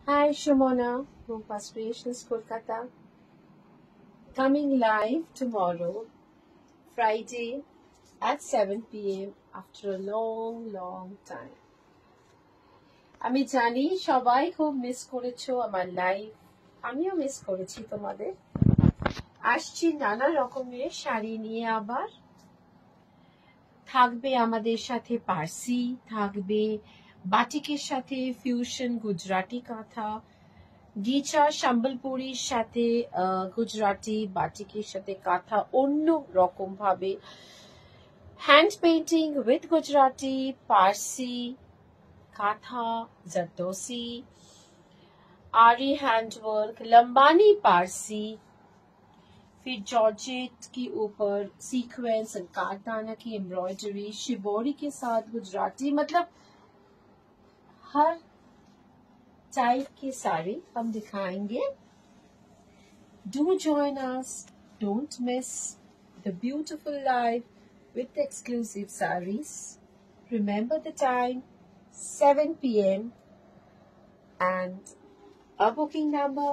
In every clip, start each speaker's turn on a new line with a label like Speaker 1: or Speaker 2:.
Speaker 1: Hi, Shimona from Aspirations Kolkata. Coming live tomorrow, Friday at 7 p.m. after a long time. আমি জানি সবাই খুব miss করেছো আমার লাইভ। আমিও মিস করেছি তোমাদের। আসছি নানা রকমের শাড়ি নিয়ে আবার। থাকবে আমাদের সাথে পার্সি, থাকবে বাটিকের সাথে ফিউশন গুজরাটি কাঁথা, গিচা সম্বলপুরীর সাথে গুজরাটি বাটিকের সাথে কাঁথা অন্য রকম ভাবে, hand painting with Gujarati, Parsi, kantha, zardozi, आरी हैंडवर्क, लंबानी पारसी, फिर जॉर्जेट के ऊपर सीक्वेंस और कारदाना की एम्ब्रॉयडरी, शिबोरी के साथ गुजराती, मतलब हर टाइप की साड़ी हम दिखाएंगे। Do join us. Don't miss the beautiful live with exclusive sarees. Remember the time, 7 p.m. and our booking number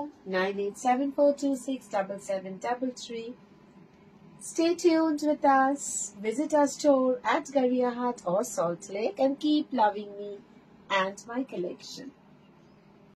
Speaker 1: 9874267733. Stay tuned with us. Visit our store at Gariahat or Salt Lake and keep loving me and my collection.